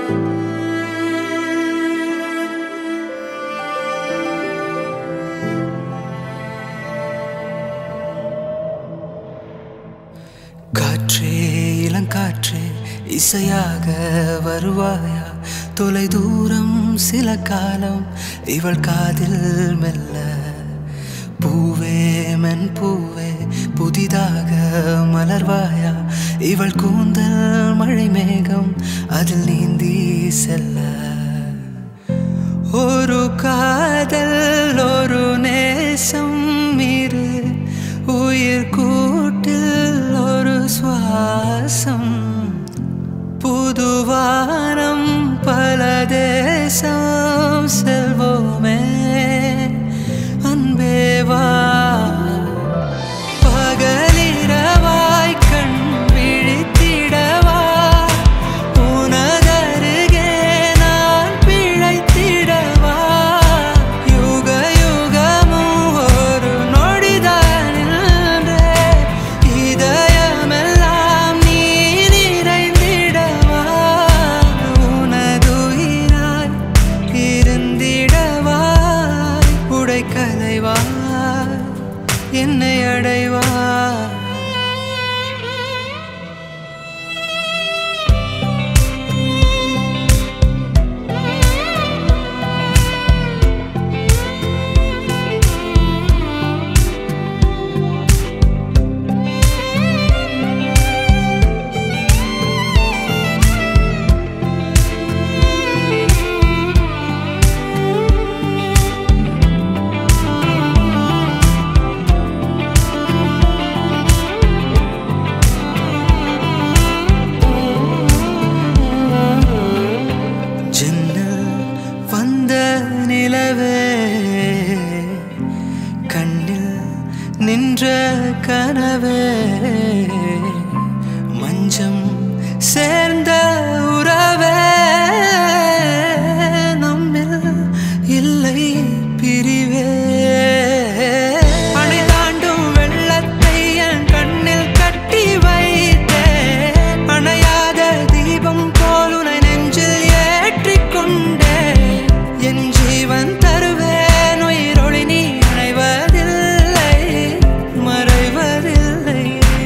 காற்றே இளங்காற்றே இசையாக வருவாயா, தொலை தூரம் சில காலம் இவள் காதில் மெல்ல. பூவே மென் பூவே புதிதாக மலர்வாயா, இவள் கூந்தல் மழை மேகம் அதில் நீந்தி செல்ல. ஒரு காதல் ஒரு நேசம் இரு உயிர் கூட்டில் ஒரு சுவாசம், புதுவானம் பல தேசம் செல்வோமே அன்பேவா. பகலிரவாய் கண் விழித்திடவா, உனதருகே நான் பிழைத்திடவா. யுக யுகமும் ஒரு நொடிதான் நின்றே, இதயமெல்லாம் நீ நிறைந்திடவா. உனதுயிராய் இருந்திடவா, உடைக்கலைவா என்னை அடைவா. கண்ணில் நின்ற கனவே, மஞ்சம் சேர்ந்த உறவே, நம்மில் இல்லை பிரிவே. அணை தாண்டும் வெள்ளத்தை என் கண்ணில் கட்டி வைத்தேன், அணையாத தீபம் போல் உனை நெஞ்சில் ஏற்றிக்கொண்டே. என் ஜீவன் தருவேன் உயிரொளி, நீ அணைவதில்லை மறைவதில்லை.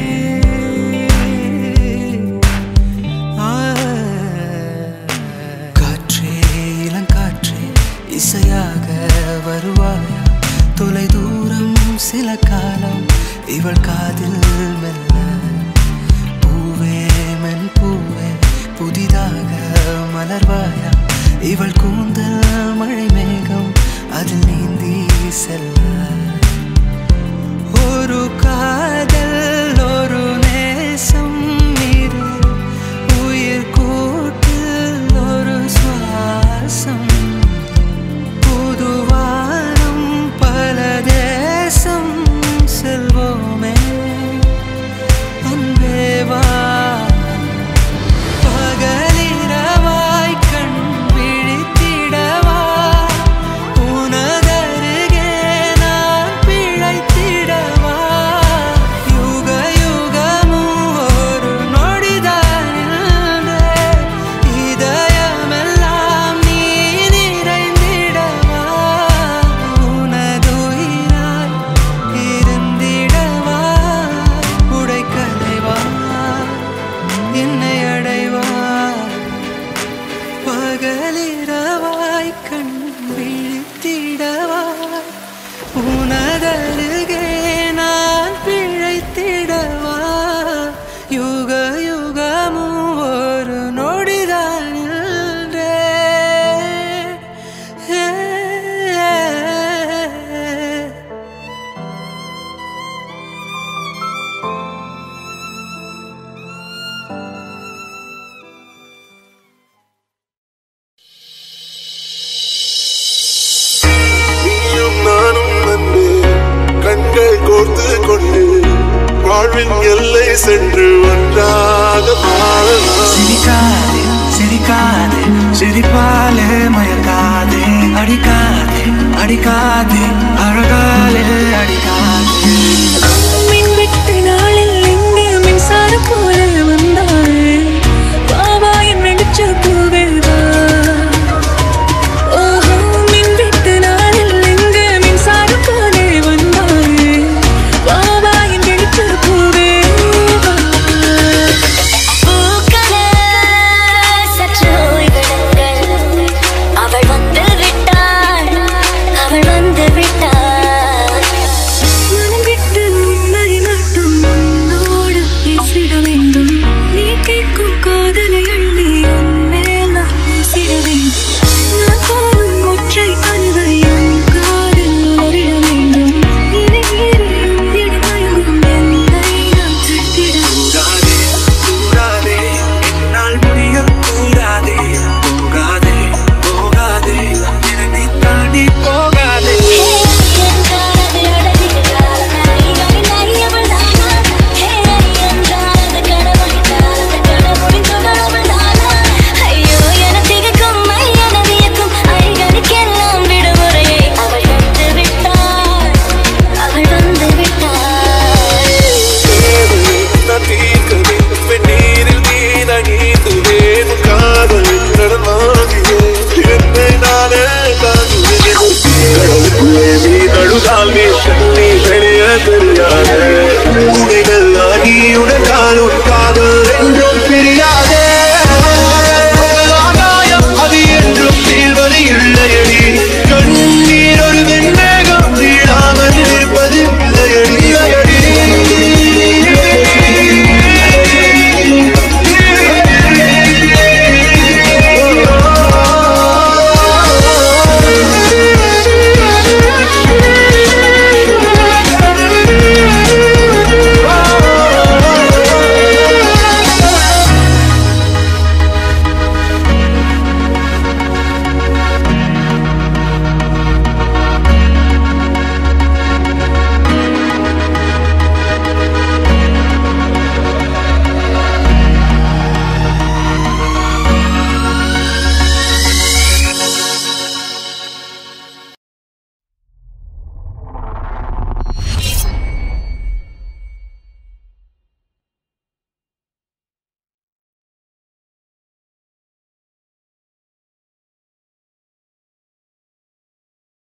காற்றே இளங்காற்றே இசையாக வருவாயா, தொலை தூரம் சில காலம் இவள் காதில் மெல்ல. பூவே மென் பூவே புதிதாக மலர்வாயா, இவள் கூந்தல் மழை மேகம் அதில் நீந்தி செல்ல. ஒரு காதல் ஒரு நேசம் இரு உயிர் கூட்டில் ஒரு சுவாசம், புதுவானம் பல தேசம் செல்வோமே அன்பேவா. பகலிரவாய் கண் விழித்திடவா, உனதருகே நான் பிழைத்திடவா. யுக யுகமும் ஒரு நொடிதான் நின்றே, இதயமெல்லாம் நீ நிறைந்திடவா. உனதுயிராய் இருந்திடவா, உடைக்கலைவா என்னை அடைவா. பகலிரவாய் கண் விழித்திடவா, உனதருகே நான் பிழைத்திடவா. யுக யுகமும் ஒரு நொடிதான் நின்றே. நீயும் நானும் வந்து கண்கள் கோர்த்து கொண்டு வாழ்வின் எல்லை சென்று ஒன்றாக வாழலாம். சிரிக்காதே சிரிக்காதே சிரிப்பாலே மயக்காதே, அடிக்காதே அடிக்காதே அழகாலே அடிக்காதே.